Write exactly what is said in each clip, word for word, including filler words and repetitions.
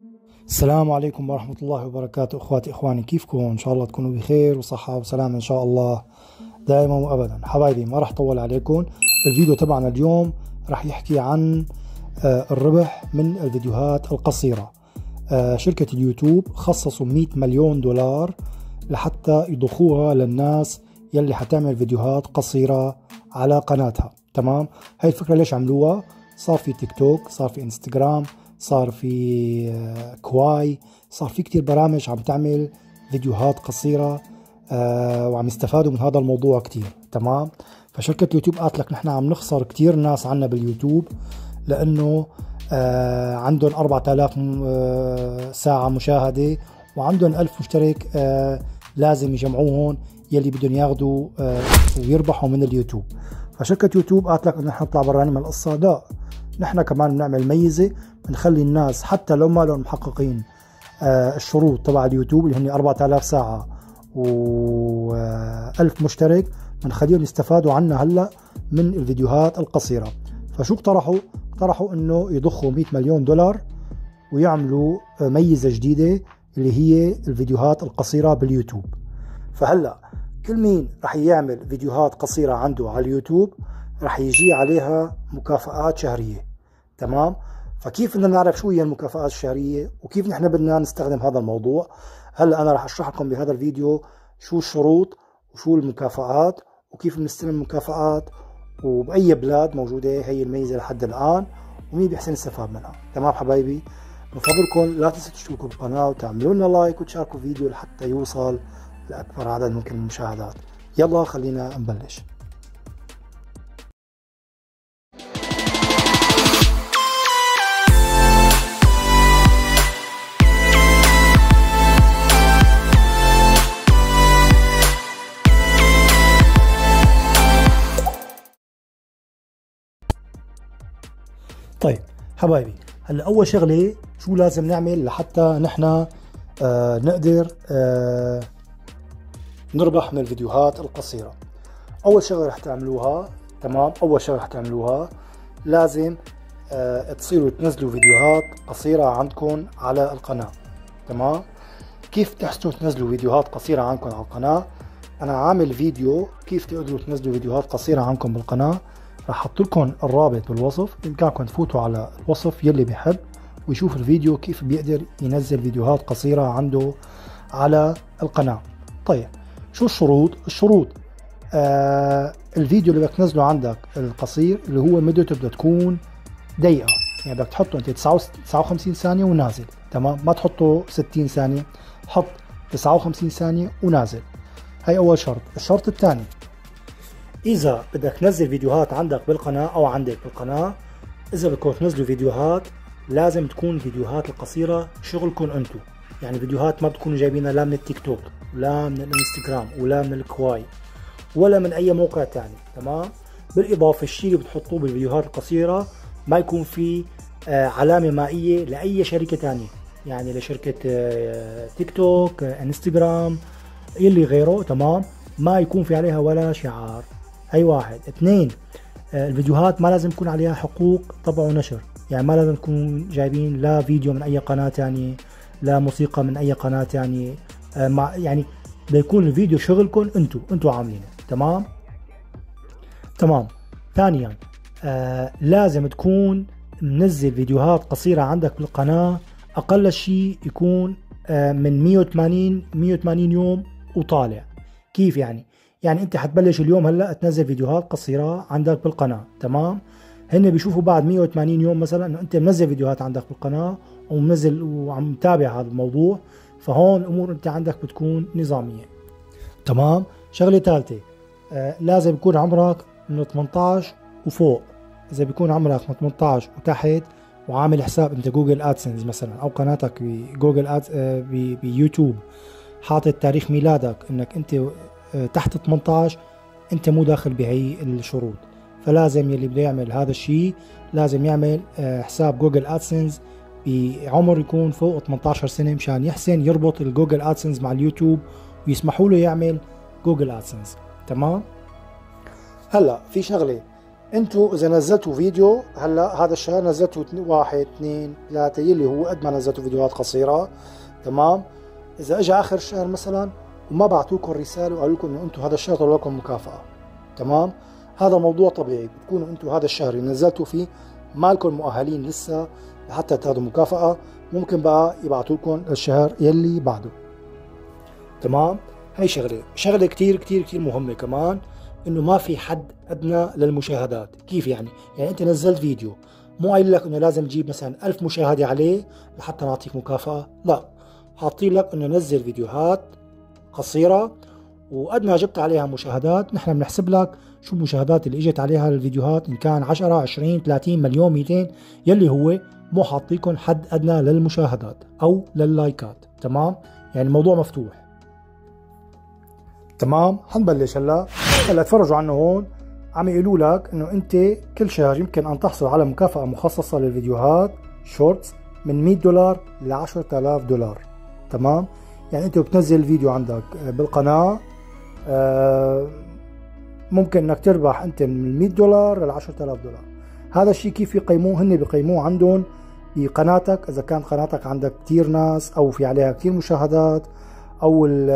السلام عليكم ورحمة الله وبركاته. اخواتي اخواني، كيفكم؟ ان شاء الله تكونوا بخير وصحة وسلامة ان شاء الله دائما وابدا. حبايبي ما راح اطول عليكم. الفيديو تبعنا اليوم راح يحكي عن الربح من الفيديوهات القصيرة. شركة اليوتيوب خصصوا مئة مليون دولار لحتى يضخوها للناس يلي حتعمل فيديوهات قصيرة على قناتها. تمام؟ هاي الفكرة ليش عملوها؟ صار في تيك توك، صار في انستغرام، صار في كواي، صار في كتير برامج عم تعمل فيديوهات قصيرة آه وعم يستفادوا من هذا الموضوع كتير. تمام؟ فشركة يوتيوب قالت لك نحن عم نخسر كتير ناس عنا باليوتيوب لأنه آه عندهم أربعة آلاف ساعة مشاهدة وعندهم ألف مشترك آه لازم يجمعوهم يلي بدهم ياخذوا آه ويربحوا من اليوتيوب. فشركة يوتيوب قالت لك انه نحن نطلع براني من القصة. لا، نحن كمان بنعمل ميزة، بنخلي الناس حتى لو ما لهم محققين آه الشروط تبع اليوتيوب اللي هن أربعة آلاف ساعة و ألف مشترك، بنخليهم يستفادوا عنا هلا من الفيديوهات القصيرة. فشو اقترحوا؟ اقترحوا انه يضخوا مئة مليون دولار ويعملوا آه ميزة جديدة اللي هي الفيديوهات القصيرة باليوتيوب. فهلا كل مين رح يعمل فيديوهات قصيرة عنده على اليوتيوب رح يجي عليها مكافآت شهرية. تمام؟ فكيف بدنا نعرف شو هي المكافآت الشهرية وكيف نحن بدنا نستخدم هذا الموضوع؟ هلا انا رح اشرح لكم بهذا الفيديو شو الشروط وشو المكافآت وكيف بنستلم المكافآت وبأي بلاد موجودة هي الميزة لحد الآن ومين بيحسن يستفاد منها. تمام حبايبي؟ من فضلكم لا تنسوا تشتركوا بالقناة وتعملوا لنا لايك وتشاركوا الفيديو لحتى يوصل لأكبر عدد ممكن من المشاهدات. يلا خلينا نبلش. طيب حبايبي، هلا اول شغله شو لازم نعمل لحتى نحن آه نقدر آه نربح من الفيديوهات القصيره؟ اول شغله رح تعملوها، تمام، اول شغله رح تعملوها لازم آه تصيروا تنزلوا فيديوهات قصيره عندكم على القناه. تمام؟ كيف تحسنوا تنزلوا فيديوهات قصيره عندكم على القناه؟ انا عامل فيديو كيف تقدروا تنزلوا فيديوهات قصيره عندكم بالقناه، رح احط لكم الرابط بالوصف، بامكانكم تفوتوا على الوصف يلي بيحب ويشوف الفيديو كيف بيقدر ينزل فيديوهات قصيرة عنده على القناة. طيب شو الشروط؟ الشروط آه الفيديو اللي بدك تنزله عندك القصير اللي هو مدته بدها تكون دقيقة، يعني بدك تحطه انت تسعة وخمسين ثانية ونازل. تمام؟ ما تحطه ستين ثانية، حط تسعة وخمسين ثانية ونازل. هاي أول شرط. الشرط الثاني، إذا بدك تنزل فيديوهات عندك بالقناة أو عندك بالقناة، إذا بدكم تنزلوا فيديوهات لازم تكون فيديوهات القصيرة شغلكم أنتم، يعني فيديوهات ما بتكونوا جايبينها لا من التيك توك ولا من الانستغرام ولا من الكواي ولا من أي موقع تاني. تمام؟ بالإضافة الشيء اللي بتحطوه بالفيديوهات القصيرة ما يكون في آه علامة مائية لأي شركة تانية، يعني لشركة آه تيك توك، آه انستغرام، يلي غيره. تمام؟ ما يكون في عليها ولا شعار. هي واحد. اثنين، آه الفيديوهات ما لازم يكون عليها حقوق طبع ونشر، يعني ما لازم تكون جايبين لا فيديو من اي قناة تانية لا موسيقى من اي قناة تانية، آه مع يعني بده يكون الفيديو شغلكم انتو انتو عاملينه. تمام؟ تمام. ثانيا آه لازم تكون منزل فيديوهات قصيرة عندك بالقناة اقل شيء يكون آه من مئة وثمانين يوم وطالع. كيف يعني؟ يعني انت حتبلش اليوم هلا تنزل فيديوهات قصيرة عندك بالقناة. تمام؟ هن بيشوفوا بعد مئة وثمانين يوم مثلا انه انت منزل فيديوهات عندك بالقناة ومنزل وعم تتابع هذا الموضوع، فهون الامور انت عندك بتكون نظامية. تمام؟ شغلة ثالثة، آه لازم يكون عمرك من ثمانية عشر وفوق. اذا بيكون عمرك من ثمانية عشر وتحت وعامل حساب انت جوجل ادسنس مثلا او قناتك بجوجل ادز آه بيوتيوب حاطط تاريخ ميلادك انك انت آه تحت ثمانية عشر، انت مو داخل بهي الشروط. فلازم يلي بده يعمل هذا الشيء لازم يعمل حساب جوجل ادسنس بعمر يكون فوق ثمانية عشر سنة مشان يحسن يربط الجوجل ادسنس مع اليوتيوب ويسمحوا له يعمل جوجل ادسنس. تمام؟ هلا في شغلة انتوا اذا نزلتوا فيديو هلا هذا الشهر نزلتوا واحد اثنين ثلاثة يلي هو قد ما نزلتوا فيديوهات قصيرة، تمام؟ اذا اجى اخر الشهر مثلا وما بعتوكم رسالة وقالوا لكم انه انتوا هذا الشهر طلعوا لكم مكافأة، تمام؟ هذا موضوع طبيعي، بتكونوا انتوا هذا الشهر اللي نزلتوا فيه مالكم مؤهلين لسه لحتى تاخذوا مكافأة، ممكن بقى يبعثوا لكم الشهر يلي بعده، تمام؟ هي شغلة، شغلة كتير كتير كتير مهمة كمان، انه ما في حد ادنى للمشاهدات. كيف يعني؟ يعني انت نزلت فيديو مو قايل لك انه لازم تجيب مثلا ألف مشاهدة عليه لحتى نعطيك مكافأة، لا، حاطين لك انه نزل فيديوهات قصيرة وقد ما جبت عليها مشاهدات نحن بنحسب لك شو المشاهدات اللي اجت عليها الفيديوهات، ان كان عشرة عشرين ثلاثين مليون مئتين، يلي هو مو حاطيكم حد ادنى للمشاهدات او لللايكات، تمام؟ يعني الموضوع مفتوح، تمام؟ حنبلش هلا. هلا تفرجوا عنه هون، عم يقولوا لك انه انت كل شهر يمكن ان تحصل على مكافأة مخصصة للفيديوهات شورتس من مئة دولار ل عشرة آلاف دولار، تمام؟ يعني انت بتنزل فيديو عندك بالقناة ممكن انك تربح انت من مئة دولار ل عشرة آلاف دولار. هذا الشيء كيف يقيموه؟ هن بيقيموه عندهم بقناتك، اذا كانت قناتك عندك كثير ناس او في عليها كثير مشاهدات، او ال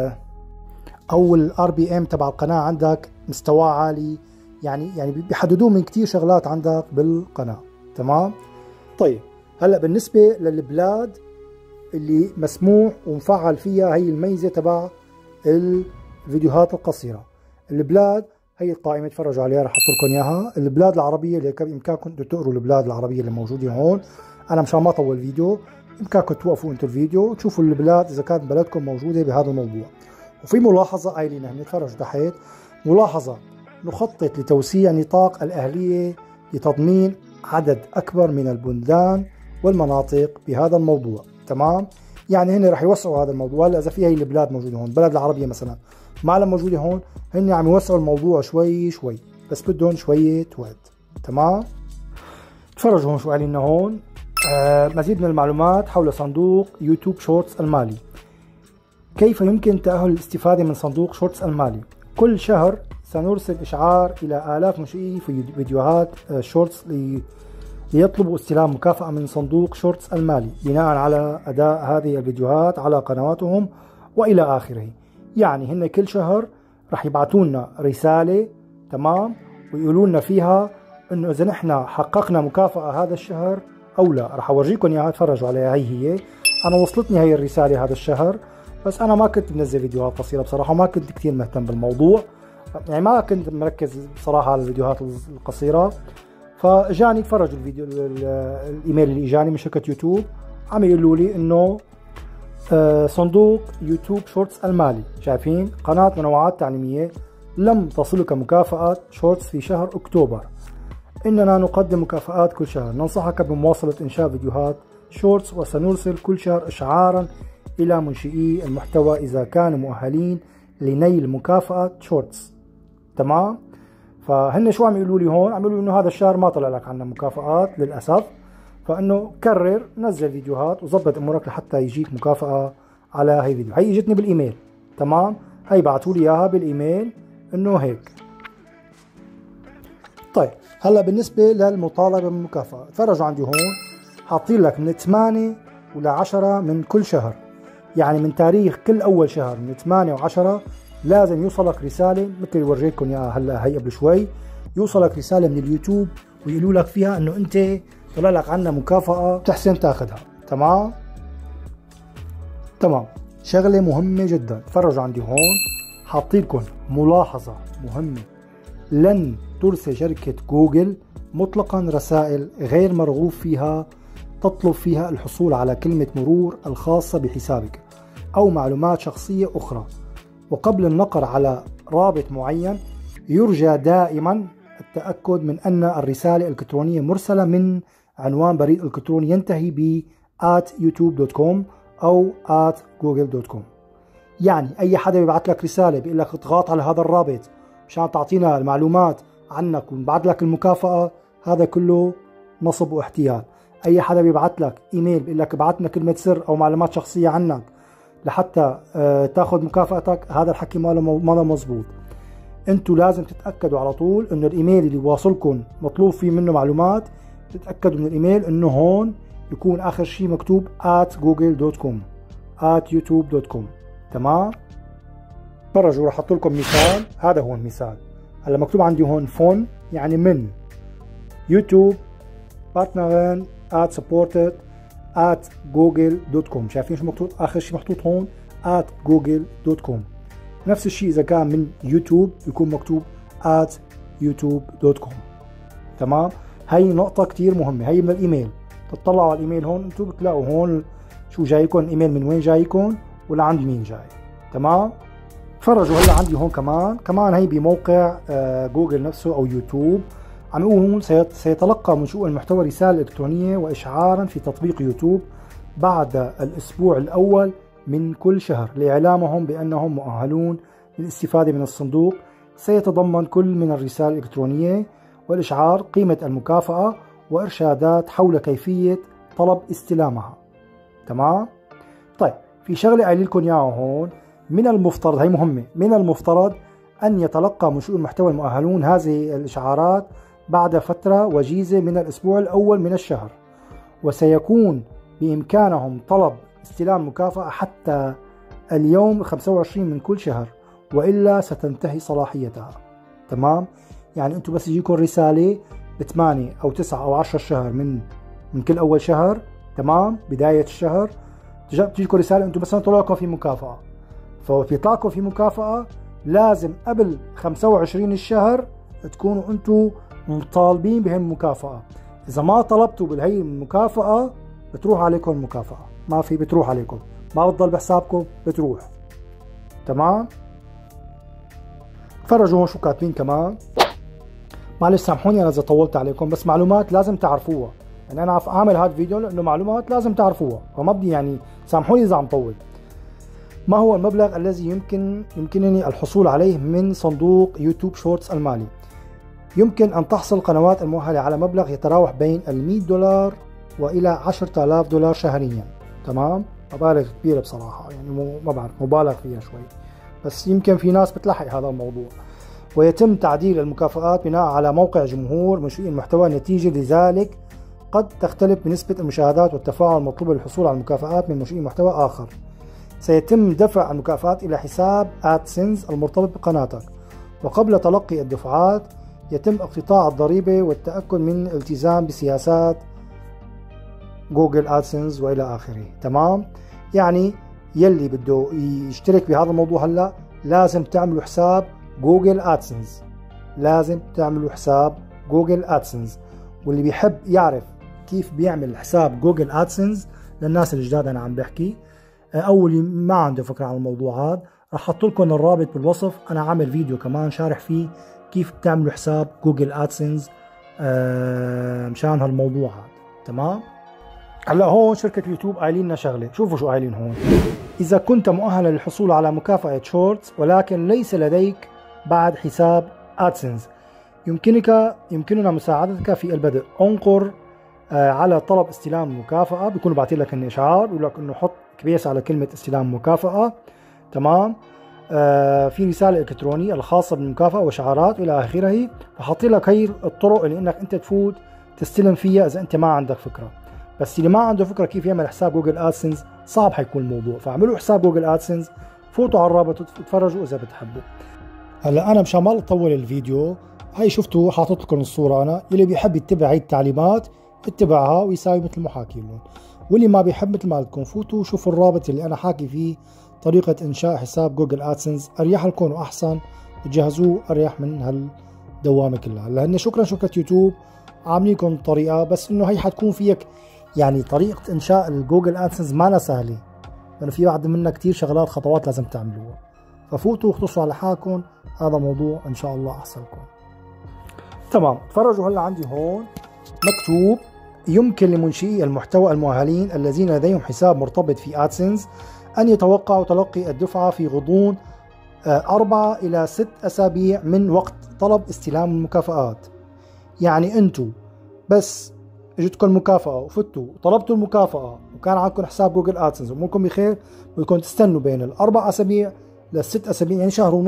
او الار بي ام تبع القناه عندك مستواه عالي، يعني يعني بيحددوه من كثير شغلات عندك بالقناه، تمام؟ طيب هلا بالنسبه للبلاد اللي مسموح ومفعل فيها هي الميزه تبع الفيديوهات القصيره، البلاد هي القائمه تفرجوا عليها، رح احط لكم اياها. البلاد العربيه اللي بامكانكم انتم تقروا البلاد العربيه اللي موجوده هون، انا مشان ما اطول الفيديو بامكانكم توقفوا انتم الفيديو وتشوفوا البلاد اذا كانت بلدكم موجوده بهذا الموضوع. وفي ملاحظه قايلين هنا، تفرجوا تحت، ملاحظه: نخطط لتوسيع نطاق الاهليه لتضمين عدد اكبر من البلدان والمناطق بهذا الموضوع، تمام؟ يعني هن رح يوسعوا هذا الموضوع. هلا اذا في هي البلاد موجوده هون، البلد العربيه مثلا ما لها موجوده هون، هن عم يوسعوا الموضوع شوي شوي، بس بدهم شويه وقت، تمام؟ تفرجوا هون شو قايلين لنا هون. آه مزيد من المعلومات حول صندوق يوتيوب شورتس المالي. كيف يمكن تأهل الاستفادة من صندوق شورتس المالي؟ كل شهر سنرسل إشعار إلى آلاف منشئي في فيديوهات شورتس ليطلبوا استلام مكافأة من صندوق شورتس المالي بناء على أداء هذه الفيديوهات على قنواتهم وإلى آخره. يعني هن كل شهر رح يبعثوا لنا رسالة، تمام؟ ويقولوا لنا فيها إنه إذا نحن حققنا مكافأة هذا الشهر أو لا. رح أورجيكم إياها، تفرجوا عليها. هي هي أنا وصلتني هي الرسالة هذا الشهر، بس أنا ما كنت بنزل فيديوهات قصيرة بصراحة، وما كنت كثير مهتم بالموضوع، يعني ما كنت مركز بصراحة على الفيديوهات القصيرة. فاجاني تفرجوا الفيديو الايميل اللي اجاني من شركة يوتيوب، عم يقولوا لي انه صندوق يوتيوب شورتس المالي، شايفين قناة منوعات تعليمية لم تصلك مكافأة شورتس في شهر اكتوبر. اننا نقدم مكافآت كل شهر، ننصحك بمواصلة انشاء فيديوهات شورتس، وسنرسل كل شهر اشعارا الى منشئي المحتوى اذا كانوا مؤهلين لنيل مكافأة شورتس، تمام؟ فهن شو عم يقولوا لي هون؟ عم يقولوا انه هذا الشهر ما طلع لك عنا مكافآت للاسف، فانه كرر نزل فيديوهات وظبط امورك لحتى يجيك مكافأة على هي الفيديو. هي اجتني بالايميل، تمام؟ هي بعثوا لي اياها بالايميل انه هيك. طيب هلا بالنسبه للمطالبه بالمكافأة، تفرجوا عندي هون حاطين لك من ثمانية ولا عشرة من كل شهر، يعني من تاريخ كل اول شهر من ثمانية وعشرة لازم يوصلك رسالة مثل اللي ورجيتكم اياها هلا هي قبل شوي، يوصلك رسالة من اليوتيوب ويقولوا لك فيها انه انت طلع لك عنا مكافأة بتحسن تاخذها، تمام؟ تمام. شغلة مهمة جدا، تفرجوا عندي هون حاطين لكم ملاحظة مهمة: لن ترسل شركة جوجل مطلقا رسائل غير مرغوب فيها تطلب فيها الحصول على كلمة مرور الخاصة بحسابك أو معلومات شخصية أخرى، وقبل النقر على رابط معين يرجى دائما التأكد من أن الرسالة الإلكترونية مرسلة من عنوان بريد إلكتروني ينتهي ب آت يوتيوب دوت كوم أو آت جوجل دوت كوم. يعني أي حدا بيبعث لك رسالة بيقول لك اضغط على هذا الرابط مشان تعطينا المعلومات عنك ونبعث لك المكافأة، هذا كله نصب واحتيال. أي حدا بيبعث لك إيميل بيقول لك ابعث لنا كلمة سر أو معلومات شخصية عنك لحتى تاخذ مكافأتك، هذا الحكي ما له مزبوط. انتوا لازم تتاكدوا على طول انه الايميل اللي واصلكم مطلوب فيه منه معلومات، تتاكدوا من الايميل انه هون يكون اخر شيء مكتوب آت جوجل دوت كوم آت يوتيوب دوت كوم. تمام. فرجوا راح احط لكم مثال. هذا هو المثال. هلا مكتوب عندي هون فون يعني من يوتيوب بارتنرين آت سبورتد آت جوجل دوت كوم. شايفين شو مكتوب اخر شيء محطوط هون؟ آت جوجل دوت كوم. نفس الشيء اذا كان من يوتيوب يكون مكتوب آت يوتيوب دوت كوم. تمام. هي نقطة كتير مهمة. هي من الايميل. تطلعوا على الايميل هون انتم بتلاقوا هون شو جايكم الايميل، من وين جايكم ولعند مين جاي. تمام. تفرجوا هلا عندي هون كمان كمان هي بموقع آه جوجل نفسه او يوتيوب. عم يقول سيتلقى منشئ المحتوى رسالة إلكترونية وإشعارا في تطبيق يوتيوب بعد الأسبوع الأول من كل شهر لإعلامهم بأنهم مؤهلون للاستفادة من الصندوق. سيتضمن كل من الرسالة الإلكترونية والإشعار قيمة المكافأة وإرشادات حول كيفية طلب استلامها. تمام. طيب في شغلة قايل لكم إياها هون. من المفترض، هي مهمة، من المفترض أن يتلقى منشئو المحتوى المؤهلون هذه الإشعارات بعد فترة وجيزة من الأسبوع الأول من الشهر، وسيكون بإمكانهم طلب استلام مكافأة حتى اليوم خمسة وعشرين من كل شهر، وإلا ستنتهي صلاحيتها. تمام. يعني أنتم بس يجيكم رسالة بثمانية أو تسعة أو عشرة شهر من من كل أول شهر. تمام. بداية الشهر تجيكم رسالة أنتم بس طلع لكم في مكافأة، فبيطلع لكم في مكافأة لازم قبل خمسة وعشرين الشهر تكونوا أنتم مطالبين بهالمكافأة. إذا ما طلبتوا بهي المكافأة بتروح عليكم المكافأة، ما في بتروح عليكم، ما بتضل بحسابكم، بتروح. تمام. تفرجوا هون شو كاتبين كمان. معلش سامحوني أنا إذا طولت عليكم، بس معلومات لازم تعرفوها. يعني أنا عامل هذا الفيديو لأنه معلومات لازم تعرفوها، فما بدي يعني سامحوني إذا عم طول. ما هو المبلغ الذي يمكن يمكنني الحصول عليه من صندوق يوتيوب شورتس المالي؟ يمكن أن تحصل القنوات المؤهلة على مبلغ يتراوح بين المئة دولار وإلى عشرة آلاف دولار شهريا. تمام. مبالغ كبيرة بصراحة، يعني ما بعرف مبالغ فيها شوي، بس يمكن في ناس بتلحق هذا الموضوع. ويتم تعديل المكافآت بناء على موقع جمهور منشئي المحتوى. نتيجة لذلك قد تختلف بنسبة المشاهدات والتفاعل المطلوبة للحصول على المكافآت من منشئي محتوى آخر. سيتم دفع المكافآت إلى حساب آدسنس المرتبط بقناتك، وقبل تلقي الدفعات يتم اقتطاع الضريبة والتأكد من الالتزام بسياسات جوجل آدسنس وإلى آخره. تمام. يعني يلي بده يشترك بهذا الموضوع هلا لازم تعملوا حساب جوجل آدسنس، لازم تعملوا حساب جوجل آدسنس. واللي بيحب يعرف كيف بيعمل حساب جوجل آدسنس للناس الجداد أنا عم بحكي، أو اللي ما عنده فكرة عن الموضوع هذا، راح أحط لكم الرابط بالوصف. أنا عامل فيديو كمان شارح فيه كيف تعملوا حساب جوجل آدسنس آه مشان هالموضوع هذا. تمام. هلا هون شركة اليوتيوب قايلين لنا شغلة، شوفوا شو قايلين هون. إذا كنت مؤهلا للحصول على مكافأة شورتس ولكن ليس لديك بعد حساب آدسنس، يمكنك يمكننا مساعدتك في البدء. انقر آه على طلب استلام المكافأة، بيكونوا باعتين لك إن إشعار بيقول لك إنه حط كبيس على كلمة استلام مكافأة. تمام. آه في رسالة إلكترونية الخاصة بالمكافأة وشعارات وإلى آخره. فحطي لك هي الطرق اللي إنك أنت تفوت تستلم فيها إذا أنت ما عندك فكرة. بس اللي ما عنده فكرة كيف يعمل حساب جوجل آدسنس صعب حيكون الموضوع، فاعملوا حساب جوجل آدسنس، فوتوا على الرابط وتفرجوا إذا بتحبوا. هلا أنا مشان ما أطول الفيديو، هاي شفتوا حاطط لكم الصورة. أنا اللي بيحب يتبع هاي التعليمات اتبعها ويساوي مثل ما حاكي لهم، واللي ما بيحب مثل ما بدكم فوتوا شوفوا الرابط اللي أنا حاكي فيه طريقة إنشاء حساب جوجل آدسنس، أريح لكم وأحسن، تجهزوه أريح من هالدوامة كلها. لأن شكرا شكرا يوتيوب عاملين لكم طريقة، بس إنه هي حتكون فيك يعني طريقة إنشاء الجوجل آدسنس ما سهلة، لأنه في بعد منها كتير شغلات خطوات لازم تعملوها. ففوتوا واختصروا على حالكم، هذا موضوع إن شاء الله أحسن لكم. تمام. تفرجوا هلا عندي هون مكتوب يمكن لمنشئي المحتوى المؤهلين الذين لديهم حساب مرتبط في آدسنس أن يتوقعوا تلقي الدفعة في غضون أربعة إلى ست أسابيع من وقت طلب استلام المكافآت. يعني أنتوا بس اجتكم المكافأة وفتوا وطلبتوا المكافأة وكان عندكم حساب جوجل آدسنس واموركم بخير، بدكم تستنوا بين الأربع أسابيع للست أسابيع، يعني شهر ونص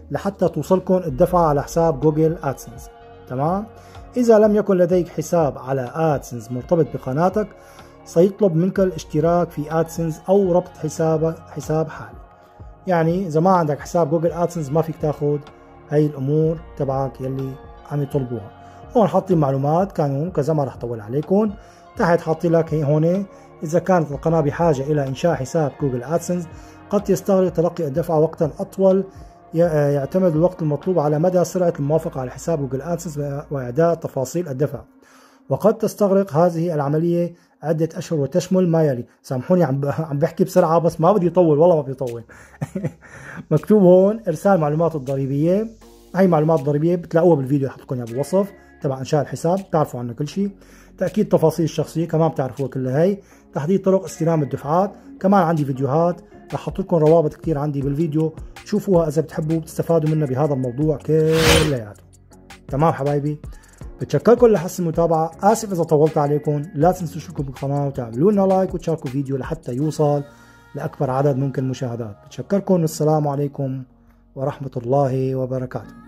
لحتى توصلكم الدفعة على حساب جوجل ادسنس. تمام. إذا لم يكن لديك حساب على ادسنس مرتبط بقناتك سيطلب منك الاشتراك في ادسنس أو ربط حساب حساب حالي. يعني إذا ما عندك حساب جوجل ادسنس ما فيك تاخذ هاي الأمور تبعك يلي عم يطلبوها. هون حاطين معلومات قانون كذا، ما رح طول عليكم. تحت حاطين لك هون إذا كانت القناة بحاجة إلى إنشاء حساب جوجل ادسنس قد يستغرق تلقي الدفعة وقتا أطول، يعتمد الوقت المطلوب على مدى سرعة الموافقة على حساب جوجل ادسنس وإعداد تفاصيل الدفع، وقد تستغرق هذه العملية عدة أشهر وتشمل ما يلي. سامحوني عم عم بحكي بسرعة بس ما بدي يطول، والله ما بدي يطول. مكتوب هون إرسال معلومات الضريبية. هي معلومات ضريبية بتلاقوها بالفيديو اللي حط لكم اياه بالوصف تبع إنشاء الحساب، بتعرفوا عنه كل شيء. تأكيد تفاصيل الشخصية كمان بتعرفوها كلها هي. تحديد طرق استلام الدفعات، كمان عندي فيديوهات رح احط لكم روابط كثير عندي بالفيديو، شوفوها اذا بتحبوا بتستفادوا منها بهذا الموضوع كلياته. تمام حبايبي، بتشكركم لحسن المتابعة. اسف اذا طولت عليكم، لا تنسوا تشتركوا بالقناة وتعملوا لنا لايك وتشاركوا الفيديو لحتى يوصل لاكبر عدد ممكن مشاهدات. بتشكركم والسلام عليكم ورحمة الله وبركاته.